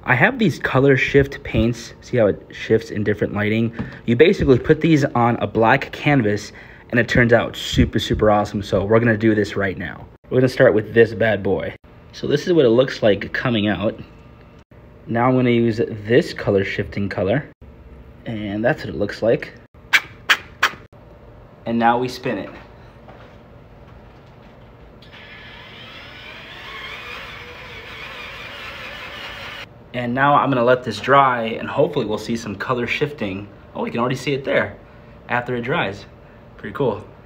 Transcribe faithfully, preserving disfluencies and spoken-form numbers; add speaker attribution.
Speaker 1: I have these color shift paints. See how it shifts in different lighting? You basically put these on a black canvas and it turns out super, super awesome. So we're gonna do this right now. We're gonna start with this bad boy. So this is what it looks like coming out. Now I'm gonna use this color shifting color. And that's what it looks like. And now we spin it. And now I'm gonna let this dry and hopefully we'll see some color shifting. Oh, we can already see it there after it dries. Pretty cool.